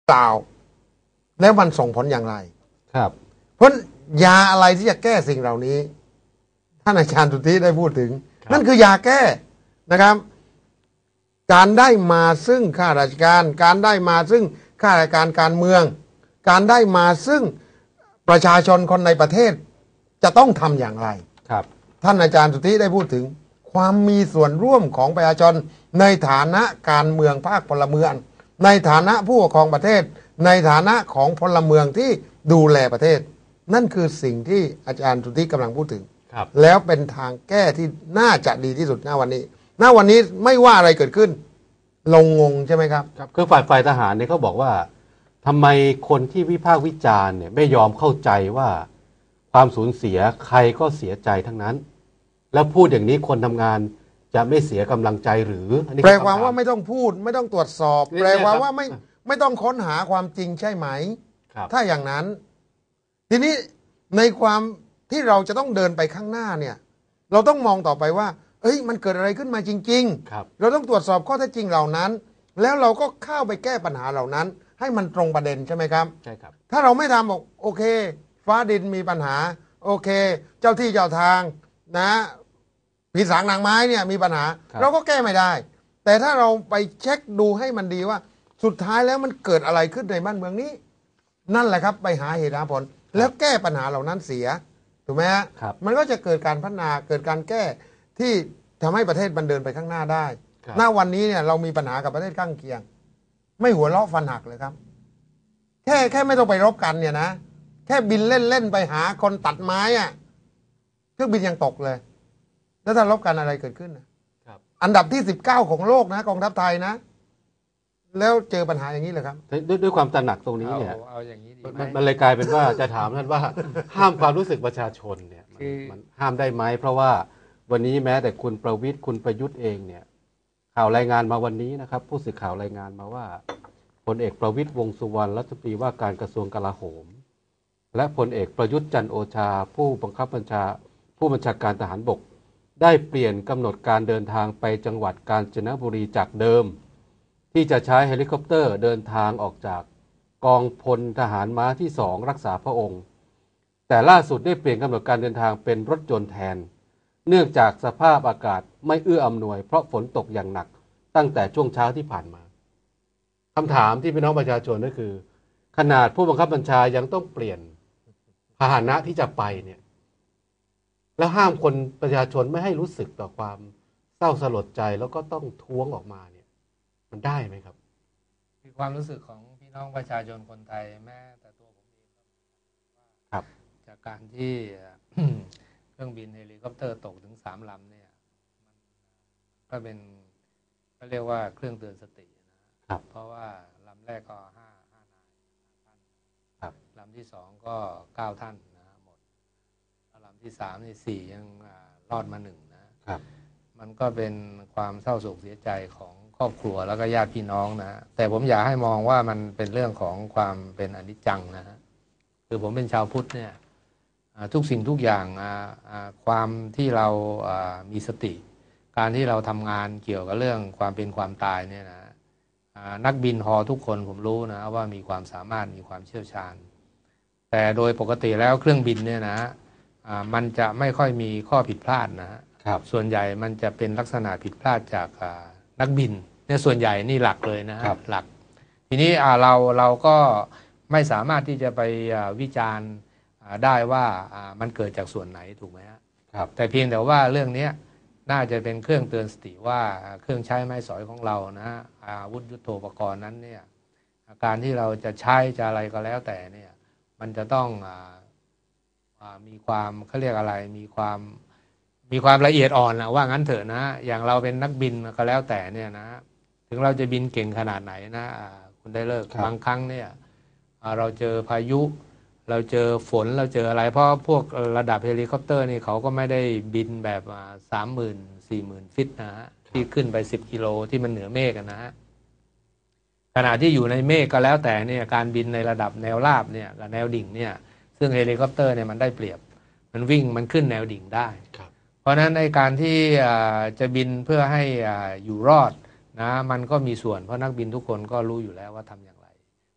เปล่าแล้วมันส่งผลอย่างไรครับเพราะยาอะไรที่จะแก้สิ่งเหล่านี้ท่านอาจารย์สุทธิได้พูดถึงนั่นคือยาแก้นะครับการได้มาซึ่งข้าราชการการได้มาซึ่งข้าราชการการเมืองการได้มาซึ่งประชาชนคนในประเทศจะต้องทำอย่างไรครับท่านอาจารย์สุทธิได้พูดถึงความมีส่วนร่วมของประชาชนในฐานะการเมืองภาคพลเมืองในฐานะผู้ปกครองประเทศในฐานะของพลเมืองที่ดูแลประเทศนั่นคือสิ่งที่อาจารย์สุทธิกำลังพูดถึงแล้วเป็นทางแก้ที่น่าจะดีที่สุดณวันนี้ไม่ว่าอะไรเกิดขึ้นลงงงใช่ไหมครับครับคือฝ่ายทหารเนี่ยเขาบอกว่าทำไมคนที่วิพากษ์วิจารณ์เนี่ยไม่ยอมเข้าใจว่าความสูญเสียใครก็เสียใจทั้งนั้นแล้วพูดอย่างนี้คนทำงานจะไม่เสียกำลังใจหรือแปลความว่าไม่ต้องพูดไม่ต้องตรวจสอบแปลความว่าไม่ต้องค้นหาความจริงใช่ไหมถ้าอย่างนั้นทีนี้ในความที่เราจะต้องเดินไปข้างหน้าเนี่ยเราต้องมองต่อไปว่ามันเกิดอะไรขึ้นมาจริงๆเราต้องตรวจสอบข้อเท็จจริงเหล่านั้นแล้วเราก็เข้าไปแก้ปัญหาเหล่านั้นให้มันตรงประเด็นใช่ไหมครับใช่ครับถ้าเราไม่ทำบอกโอเคฟ้าดินมีปัญหาโอเคเจ้าที่เจ้าทางนะผีสางนางไม้เนี่ยมีปัญหาเราก็แก้ไม่ได้แต่ถ้าเราไปเช็คดูให้มันดีว่าสุดท้ายแล้วมันเกิดอะไรขึ้นในบ้านเมืองนี้นั่นแหละครับไปหาเหตุหาผลแล้วแก้ปัญหาเหล่านั้นเสียถูกไหมฮะมันก็จะเกิดการพัฒนาเกิดการแก้ที่ทำให้ประเทศมันเดินไปข้างหน้าได้ณวันนี้เนี่ยเรามีปัญหากับประเทศข้างเคียงไม่หัวเราะฟันหักเลยครับแค่ไม่ต้องไปรบกันเนี่ยนะแค่บินเล่นไปหาคนตัดไม้อะเครื่องบินยังตกเลยแล้วถ้ารบกันอะไรเกิดขึ้นอันดับที่19ของโลกนะกองทัพไทยนะแล้วเจอปัญหาอย่างนี้เลยครับด้วยความตระหนักตรงนี้เนี่ยเอาอย่างนี้ดีไหมมันเลยกลายเป็นว่าจะถามท่านว่าห้ามความรู้สึกประชาชนเนี่ยมันห้ามได้ไหมเพราะว่าวันนี้แม้แต่คุณประวิตรคุณประยุทธ์เองเนี่ยข่าวรายงานมาวันนี้นะครับผู้สื่อข่าวรายงานมาว่าพลเอกประวิตรวงษ์สุวรรณรัฐมนตรีว่าการกระทรวงกลาโหมและพลเอกประยุทธ์จันทร์โอชาผู้บัญชาการทหารบกได้เปลี่ยนกำหนดการเดินทางไปจังหวัดกาญจนบุรีจากเดิมที่จะใช้เฮลิคอปเตอร์เดินทางออกจากกองพลทหารม้าที่2รักษาพระองค์แต่ล่าสุดได้เปลี่ยนกำหนดการเดินทางเป็นรถยนต์แทนเนื่องจากสภาพอากาศไม่เอื้ออำนวยเพราะฝนตกอย่างหนักตั้งแต่ช่วงเช้าที่ผ่านมาคำถามที่พี่น้องประชาชนก็คือขนาดผู้บังคับบัญชายังต้องเปลี่ยนพาหนะที่จะไปเนี่ยแล้วห้ามคนประชาชนไม่ให้รู้สึกต่อความเศร้าสลดใจแล้วก็ต้องท้วงออกมาเนี่ยมันได้ไหมครับคือความรู้สึกของพี่น้องประชาชนคนไทยแม้แต่ตัวผมเองครับจากการที่ เครื่องบินเฮลิคอปเตอร์ตกถึง3 ลำเนี่ยมันก็เป็นก็เรียกว่าเครื่องเตือนสตินะครับเพราะว่าลำแรกก็5 นายท่านครับลำที่2ก็9 ท่านนะหมดลำที่3นี่4ยังรอดมา1นะครับมันก็เป็นความเศร้าโศกเสียใจของครอบครัวแล้วก็ญาติพี่น้องนะแต่ผมอยากให้มองว่ามันเป็นเรื่องของความเป็นอนิจจังนะฮะคือผมเป็นชาวพุทธเนี่ยทุกสิ่งทุกอย่างความที่เรามีสติการที่เราทำงานเกี่ยวกับเรื่องความเป็นความตายเนี่ยนะนักบินฮอทุกคนผมรู้นะว่ามีความสามารถมีความเชี่ยวชาญแต่โดยปกติแล้วเครื่องบินเนี่ยนะมันจะไม่ค่อยมีข้อผิดพลาดนะครับส่วนใหญ่มันจะเป็นลักษณะผิดพลาดจากนักบินเนี่ยส่วนใหญ่นี่หลักเลยนะครับหลักทีนี้เราก็ไม่สามารถที่จะไปวิจารณ์ได้ว่ามันเกิดจากส่วนไหนถูกไหมครับแต่เพียงแต่ว่าเรื่องนี้น่าจะเป็นเครื่องเตือนสติว่าเครื่องใช้ไม้สอยของเรานะอาวุธยุทโธปกรณ์นั้นเนี่ยการที่เราจะใช้จะอะไรก็แล้วแต่เนี่ยมันจะต้องมีความเขาเรียกอะไรมีความละเอียดอ่อนนะว่างั้นเถอะนะอย่างเราเป็นนักบินก็แล้วแต่เนี่ยนะถึงเราจะบินเก่งขนาดไหนนะคุณได้เลิกบางครั้งเนี่ยเราเจอพายุเราเจอฝนเราเจออะไรเพราะพวกระดับเฮลิคอปเตอร์นี่เขาก็ไม่ได้บินแบบ30,000-40,000 ฟิตนะฮะที่ขึ้นไป10 กิโลที่มันเหนือเมฆนะฮะขณะที่อยู่ในเมฆก็แล้วแต่เนี่ยการบินในระดับแนวราบเนี่ยกับแนวดิ่งเนี่ยซึ่งเฮลิคอปเตอร์เนี่ยมันได้เปรียบมันวิ่งมันขึ้นแนวดิ่งได้เพราะฉะนั้นในการที่จะบินเพื่อให้อยู่รอดนะมันก็มีส่วนเพราะนักบินทุกคนก็รู้อยู่แล้วว่าทำอย่างไรเพ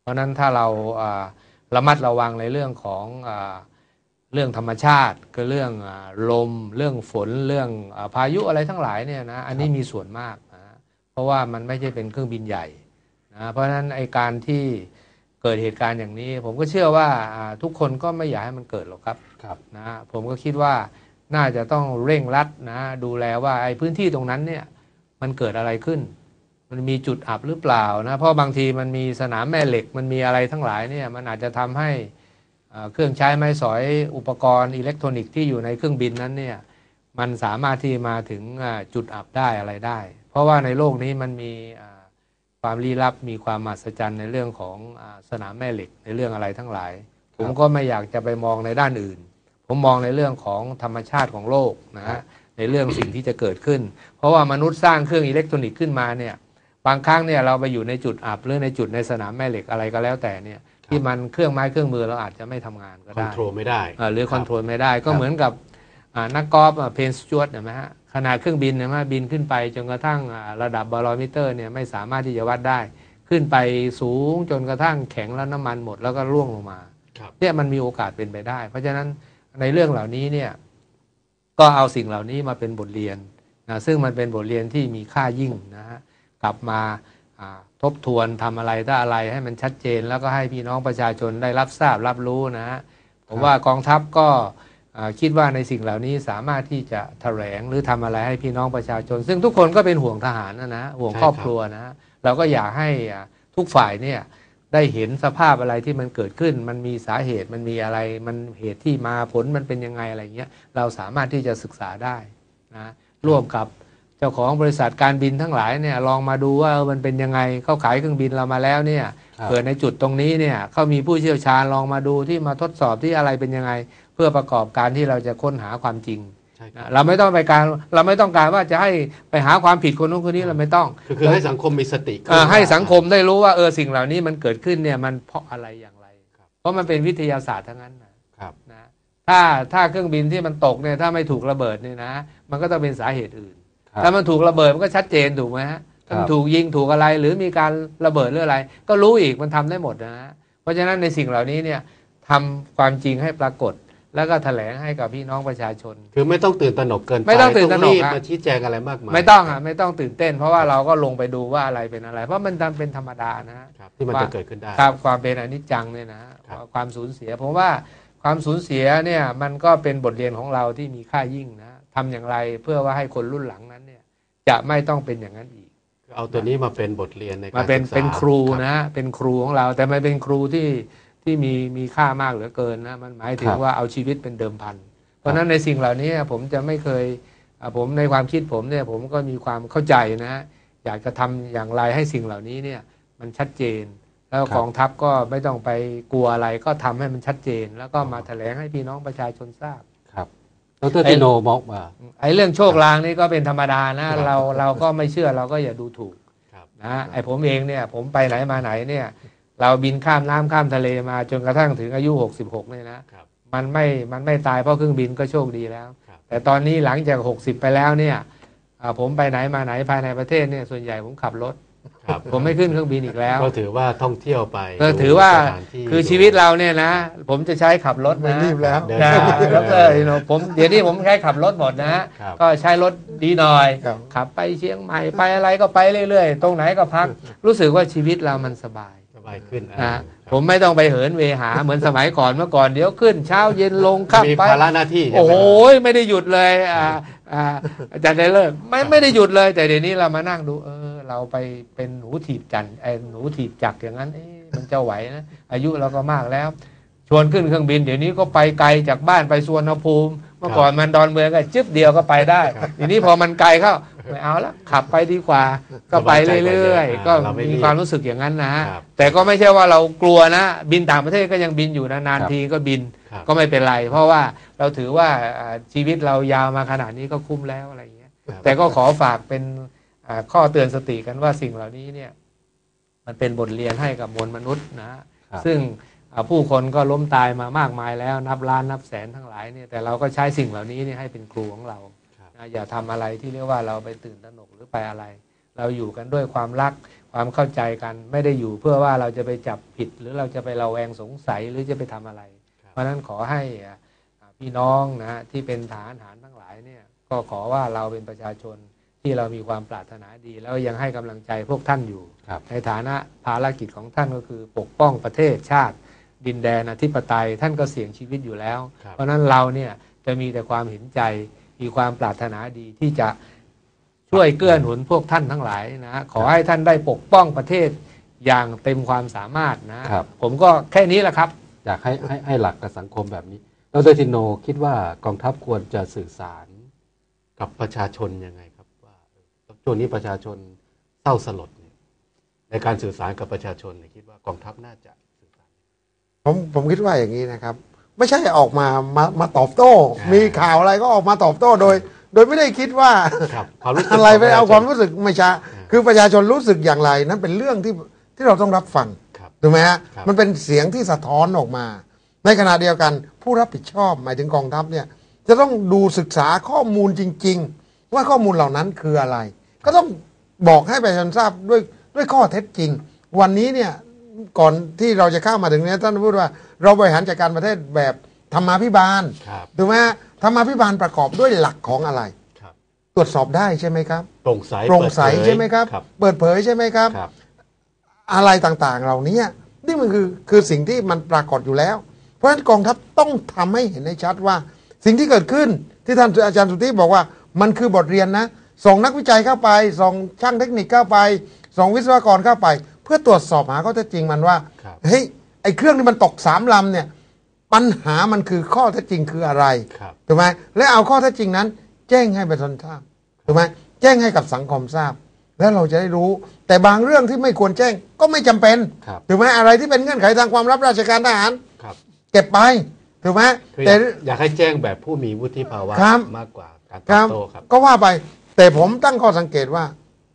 ราะฉะนั้นถ้าเราระมัดระวังในเรื่องของเรื่องธรรมชาติก็เรื่องลมเรื่องฝนเรื่องพายุอะไรทั้งหลายเนี่ยนะอันนี้มีส่วนมากนะเพราะว่ามันไม่ใช่เป็นเครื่องบินใหญ่นะเพราะฉะนั้นไอการที่เกิดเหตุการณ์อย่างนี้ผมก็เชื่อว่าทุกคนก็ไม่อยากให้มันเกิดหรอกครับนะผมก็คิดว่าน่าจะต้องเร่งรัดนะดูแลว่าไอ้พื้นที่ตรงนั้นเนี่ยมันเกิดอะไรขึ้นมันมีจุดอับหรือเปล่านะเพราะบางทีมันมีสนามแม่เหล็กมันมีอะไรทั้งหลายเนี่ยมันอาจจะทำให้เครื่องใช้ไม้สอยอุปกรณ์อิเล็กทรอนิกส์ที่อยู่ในเครื่องบินนั้นเนี่ยมันสามารถที่มาถึงจุดอับได้อะไรได้เพราะว่าในโลกนี้มันมีความลี้ลับมีความมหัศจรรย์ในเรื่องของสนามแม่เหล็กในเรื่องอะไรทั้งหลายผมก็ไม่อยากจะไปมองในด้านอื่นผมมองในเรื่องของธรรมชาติของโลกนะฮะในเรื่องสิ่งที่จะเกิดขึ้นเพราะว่ามนุษย์สร้างเครื่องอิเล็กทรอนิกส์ขึ้นมาเนี่ยบางครั้งเนี่ยเราไปอยู่ในจุดอับหรือในจุดในสนามแม่เหล็กอะไรก็แล้วแต่เนี่ยที่มันเครื่องไม้เครื่องมือเราอาจจะไม่ทำงานก็ได้คอนโทรลไม่ได้หรือคอนโทรลไม่ได้ก็เหมือนกับนักกอล์ฟเพนสจวตเห็นไหมฮะขนาดเครื่องบินเนี่ยบินขึ้นไปจนกระทั่งระดับบาโรมิเตอร์เนี่ยไม่สามารถที่จะวัดได้ขึ้นไปสูงจนกระทั่งแข็งแล้วน้ำมันหมดแล้วก็ร่วงลงมาเนี่ยมันมีโอกาสเป็นไปได้เพราะฉะนั้นในเรื่องเหล่านี้เนี่ยก็เอาสิ่งเหล่านี้มาเป็นบทเรียนนะซึ่งมันเป็นบทเรียนที่มีค่ายิ่งนะฮะกลับมาทบทวนทำอะไรถ้าอะไรให้มันชัดเจนแล้วก็ให้พี่น้องประชาชนได้รับทราบรับรู้นะฮะผมว่ากองทัพก็คิดว่าในสิ่งเหล่านี้สามารถที่จะแถลงหรือทำอะไรให้พี่น้องประชาชนซึ่งทุกคนก็เป็นห่วงทหารนะห่วงครอบครัวนะเราก็อยากให้ทุกฝ่ายเนี่ยได้เห็นสภาพอะไรที่มันเกิดขึ้นมันมีสาเหตุมันมีอะไรมันเหตุที่มาผลมันเป็นยังไงอะไรเงี้ยเราสามารถที่จะศึกษาได้นะร่วมกับเจ้าของบริษัทการบินทั้งหลายเนี่ยลองมาดูว่ามันเป็นยังไงเขาขายเครื่องบินเรามาแล้วเนี่ยเกิดในจุดตรงนี้เนี่ยเขามีผู้เชี่ยวชาญลองมาดูที่มาทดสอบที่อะไรเป็นยังไงเพื่อประกอบการที่เราจะค้นหาความจริงเราไม่ต้องการว่าจะให้ไปหาความผิดคนนู้นคนนี้เราไม่ต้องคือให้สังคมมีสติให้สังคมได้รู้ว่าสิ่งเหล่านี้มันเกิดขึ้นเนี่ยมันเพราะอะไรอย่างไรเพราะมันเป็นวิทยาศาสตร์ทั้งนั้นนะถ้าเครื่องบินที่มันตกเนี่ยถ้าไม่ถูกระเบิดเนี่ยนะมันก็ต้องเป็นสาเหตุอื่นถ้ามันถูกระเบิดมันก็ชัดเจนถูกไหมฮะถ้ามันถูกยิงถูกอะไรหรือมีการระเบิดหรืออะไรก็รู้อีกมันทำได้หมดนะเพราะฉะนั้นในสิ่งเหล่านี้เนี่ยทำความจริงให้ปรากฏแล้วก็แถลงให้กับพี่น้องประชาชนคือไม่ต้องตื่นตระหนกเกินไปไม่ต้องตื่นตระหนกมาชี้แจงอะไรมากมายไม่ต้องไม่ต้องตื่นเต้นเพราะว่าเราก็ลงไปดูว่าอะไรเป็นอะไรเพราะมันเป็นธรรมดานะที่มันจะเกิดขึ้นได้ครับความเป็นอนิจจังเนี่ยนะความสูญเสียผมว่าความสูญเสียเนี่ยมันก็เป็นบทเรียนของเราที่มีค่ายิ่งนะทำอย่างไรเพื่อว่าให้คนรุ่นหลังนั้นเนี่ยจะไม่ต้องเป็นอย่างนั้นอีกเอาตัวนี้มาเป็นบทเรียนในการศึกษาเป็นครูนะเป็นครูของเราแต่ไม่เป็นครูที่มีค่ามากเหลือเกินนะมันหมายถึงว่าเอาชีวิตเป็นเดิมพันเพราะฉะนั้นในสิ่งเหล่านี้ผมจะไม่เคยผมในความคิดผมเนี่ยผมก็มีความเข้าใจนะอยากจะทำอย่างไรให้สิ่งเหล่านี้เนี่ยมันชัดเจนแล้วกองทัพก็ไม่ต้องไปกลัวอะไรก็ทำให้มันชัดเจนแล้วก็มาแถลงให้พี่น้องประชาชนทราบครับดร.ติโนบอกว่าไอ้เรื่องโชคลางนี่ก็เป็นธรรมดานะเราก็ไม่เชื่อเราก็อย่าดูถูกนะไอ้ผมเองเนี่ยผมไปไหนมาไหนเนี่ยเราบินข้ามน้ำข้ามทะเลมาจนกระทั่งถึงอายุ66เนี่ยนะมันไม่ตายเพราะเครื่องบินก็โชคดีแล้วแต่ตอนนี้หลังจาก60ไปแล้วเนี่ยผมไปไหนมาไหนภายในประเทศเนี่ยส่วนใหญ่ผมขับรถผมไม่ขึ้นเครื่องบินอีกแล้วก็ถือว่าท่องเที่ยวไปถือว่าคือชีวิตเราเนี่ยนะผมจะใช้ขับรถนะรีบแล้วแล้วเลยผมเดี๋ยวนี้ผมใช้ขับรถหมดนะก็ใช้รถดีหน่อยขับไปเชียงใหม่ไปอะไรก็ไปเรื่อยๆตรงไหนก็พักรู้สึกว่าชีวิตเรามันสบายขึ้นนะผมไม่ต้องไปเหินเวหาเหมือนสมัยก่อนเมื่อก่อนเดี๋ยวขึ้นเช้าเย็นลงข้ามไปมีภาระหน้าที่โอ้โหไม่ได้หยุดเลยอาจารย์ได้เลิกไม่ได้หยุดเลยแต่เดี๋ยวนี้เรามานั่งดูเราไปเป็นหนูถีบจันหนูถีบจักรอย่างนั้นมันจะไหวนะอายุเราก็มากแล้วชวนขึ้นเครื่องบินเดี๋ยวนี้ก็ไปไกลจากบ้านไปสุวรรณภูมิเมื่อก่อนมันดอนเมืองก็จึ๊บเดียวก็ไปได้ทีนี้พอมันไกลเข้าไม่เอาละขับไปดีกว่าก็ไปเรื่อยๆก็มีความรู้สึกอย่างนั้นนะแต่ก็ไม่ใช่ว่าเรากลัวนะบินต่างประเทศก็ยังบินอยู่นานๆทีก็บินก็ไม่เป็นไรเพราะว่าเราถือว่าชีวิตเรายาวมาขนาดนี้ก็คุ้มแล้วอะไรอย่างเงี้ยแต่ก็ขอฝากเป็นข้อเตือนสติกันว่าสิ่งเหล่านี้เนี่ยมันเป็นบทเรียนให้กับมวลมนุษย์นะซึ่งผู้คนก็ล้มตายมามากมายแล้วนับล้านนับแสนทั้งหลายเนี่ยแต่เราก็ใช้สิ่งเหล่านี้เนี่ยให้เป็นครูของเราอย่าทำอะไรที่เรียกว่าเราไปตื่นตระหนกหรือไปอะไรเราอยู่กันด้วยความรักความเข้าใจกันไม่ได้อยู่เพื่อว่าเราจะไปจับผิดหรือเราจะไประแวงสงสัยหรือจะไปทำอะไรเพราะฉะนั้นขอให้พี่น้องนะที่เป็นทหารทั้งหลายเนี่ยก็ขอว่าเราเป็นประชาชนที่เรามีความปรารถนาดีแล้วยังให้กำลังใจพวกท่านอยู่ในฐานะภารกิจของท่านก็คือปกป้องประเทศชาติดินแดนอธิปไตยท่านก็เสี่ยงชีวิตอยู่แล้วเพราะฉะนั้นเราเนี่ยจะมีแต่ความเห็นใจมีความปรารถนาดีที่จะช่วยเกื้อหนุนพวกท่านทั้งหลายนะขอให้ท่านได้ปกป้องประเทศอย่างเต็มความสามารถนะผมก็แค่นี้แหละครับอยากให้หลักกับสังคมแบบนี้ดร.ทินโนคิดว่ากองทัพควรจะสื่อสารกับประชาชนยังไงครับว่าช่วงนี้ประชาชนเศร้าสลดเนี่ยในการสื่อสารกับประชาชนเนี่ยคิดว่ากองทัพน่าจะสื่อสารผมคิดว่าอย่างนี้นะครับไม่ใช่ออกมาตอบโต้ มีข่าวอะไรก็ออกมาตอบโต้โดยไม่ได้คิดว่าอะไรไปเอาความรู้สึกไม่ใช่คือประชาชนรู้สึกอย่างไรนั้นเป็นเรื่องที่เราต้องรับฟังถูกไหมฮะมันเป็นเสียงที่สะท้อนออกมาในขณะเดียวกันผู้รับผิดชอบหมายถึงกองทัพเนี่ยจะต้องดูศึกษาข้อมูลจริงๆว่าข้อมูลเหล่านั้นคืออะไรก็ต้องบอกให้ประชาชนทราบด้วยข้อเท็จจริงวันนี้เนี่ยก่อนที่เราจะเข้ามาถึงนี้ท่านพูดว่าเราบริหารจัดการประเทศแบบธรรมาภิบาลถูกไหมธรรมาภิบาลประกอบด้วยหลักของอะไรตรวจสอบได้ใช่ไหมครับโปร่งใสใช่ไหมครับเปิดเผยใช่ไหมครับอะไรต่างๆเหล่านี้นี่มันคือสิ่งที่มันปรากฏอยู่แล้วเพราะฉะนั้นกองทัพต้องทำให้เห็นให้ชัดว่าสิ่งที่เกิดขึ้นที่ท่านอาจารย์สุทธิบอกว่ามันคือบทเรียนนะส่งนักวิจัยเข้าไปส่งช่างเทคนิคเข้าไปส่งวิศวกรเข้าไปเพื่อตรวจสอบหาข้อเท็จจริงมันว่าเฮ้ยไอ้เครื่องที่มันตก3 ลำเนี่ยปัญหามันคือข้อเท็จจริงคืออะไรถูกไหมและเอาข้อเท็จจริงนั้นแจ้งให้ประชาชนทราบถูกไหมแจ้งให้กับสังคมทราบแล้วเราจะได้รู้แต่บางเรื่องที่ไม่ควรแจ้งก็ไม่จำเป็นถูกไหมอะไรที่เป็นเงื่อนไขทางความลับราชการทหารเก็บไปถูกไหมแต่อยากให้แจ้งแบบผู้มีวุฒิภาวะมากกว่าการตอบโต้ครับก็ว่าไปแต่ผมตั้งข้อสังเกตว่า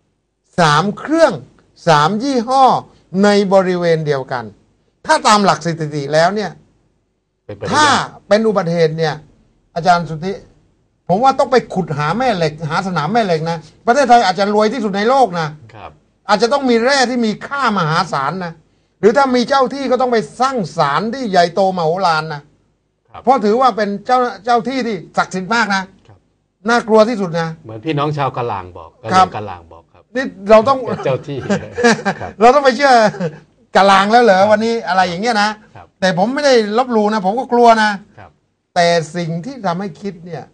3 เครื่อง3 ยี่ห้อในบริเวณเดียวกันถ้าตามหลักสถิติแล้วเนี่ยถ้าเป็นอุบัติเหตุเนี่ยอาจารย์สุทธิผมว่าต้องไปขุดหาแม่เหล็กหาสนามแม่เหล็กนะประเทศไทยอาจจะรวยที่สุดในโลกนะอาจจะต้องมีแร่ที่มีค่ามหาศาลนะหรือถ้ามีเจ้าที่ก็ต้องไปสร้างศาลที่ใหญ่โตมโหฬารนะเพราะถือว่าเป็นเจ้าที่ที่ศักดิ์สิทธิ์มากนะน่ากลัวที่สุดนะเหมือนพี่น้องชาวกะหลางบอกกะหลางบอกครับนี่เราต้องเจ้าที่เราต้องไปเชื่อกะหลางแล้วเหรอวันนี้อะไรอย่างเงี้ยนะแต่ผมไม่ได้ลบหลู่นะผมก็กลัวนะแต่สิ่งที่ทำให้คิดเนี่ย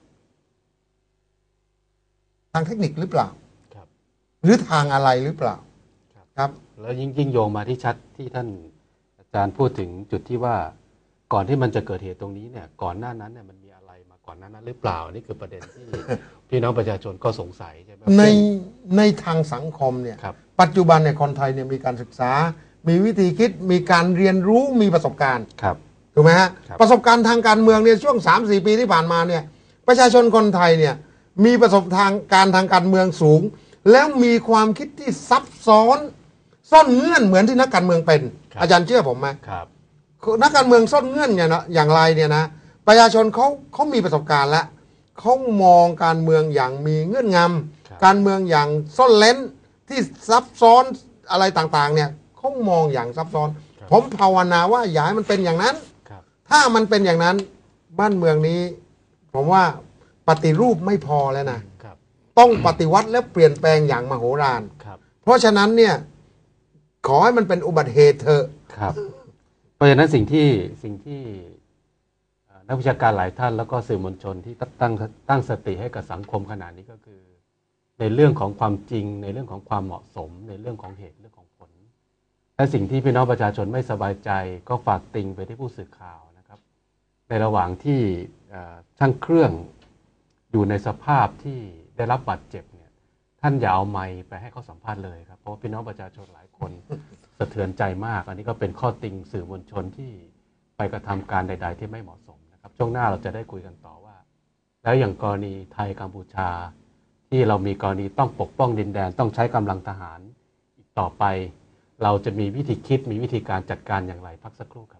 ทางเทคนิคหรือเปล่าหรือทางอะไรหรือเปล่าครับแล้วยิ่งโยงมาที่ชัดที่ท่านอาจารย์พูดถึงจุดที่ว่าก่อนที่มันจะเกิดเหตุตรงนี้เนี่ยก่อนหน้านั้นเนี่ยมันมีอะไรมาก่อนหน้านั้นหรือเปล่านี่คือประเด็นที่พี่น้องประชาชนก็สงสัยใช่ไหมในทางสังคมเนี่ยปัจจุบันเนี่ยคนไทยเนี่ยมีการศึกษามีวิธีคิดมีการเรียนรู้มีประสบการณ์ถูกไหมฮะประสบการณ์ทางการเมืองเนี่ยช่วง 3-4 ปีที่ผ่านมาเนี่ยประชาชนคนไทยเนี่ยมีประสบการณ์ทางการเมืองสูงแล้วมีความคิดที่ซับซ้อนซ่อนเงื่อนเหมือนที่นักการเมืองเป็นอาจารย์เชื่อผมไหมนักการเมืองซ่อนเงื่อนอย่างไรเนี่ยนะประชาชนเขามีประสบการณ์แล้วเขามองการเมืองอย่างมีเงื่อนงำการเมืองอย่างซ่อนเล้นที่ซับซ้อนอะไรต่างๆเนี่ยเขามองอย่างซับซ้อนผมภาวนาว่าอย่าให้มันเป็นอย่างนั้นถ้ามันเป็นอย่างนั้นบ้านเมืองนี้ผมว่าปฏิรูปไม่พอแล้วนะต้องปฏิวัติและเปลี่ยนแปลงอย่างมโหฬารเพราะฉะนั้นเนี่ยขอให้มันเป็นอุบัติเหตุเถอะเพราะฉะนั้นสิ่งที่นักวิชาการหลายท่านแล้วก็สื่อมวลชนที่ตั้งสติให้กับสังคมขนาดนี้ก็คือในเรื่องของความจริงในเรื่องของความเหมาะสมในเรื่องของเหตุเรื่องของผลและสิ่งที่พี่น้องประชาชนไม่สบายใจก็ฝากติงไปที่ผู้สื่อข่าวนะครับในระหว่างที่ช่างเครื่องอยู่ในสภาพที่ได้รับบาดเจ็บเนี่ยท่านอย่าเอาไมค์ไปให้เขาสัมภาษณ์เลยครับเพราะพี่น้องประชาชนหลายคนสะเทือนใจมากอันนี้ก็เป็นข้อติงสื่อมวลชนที่ไปกระทำการใดๆที่ไม่เหมาะสมนะครับช่วงหน้าเราจะได้คุยกันต่อว่าแล้วอย่างกรณีไทยกัมพูชาที่เรามีกรณีต้องปกป้องดินแดนต้องใช้กำลังทหารอีกต่อไปเราจะมีวิธีคิดมีวิธีการจัดการอย่างไรพักสักครู่ครับ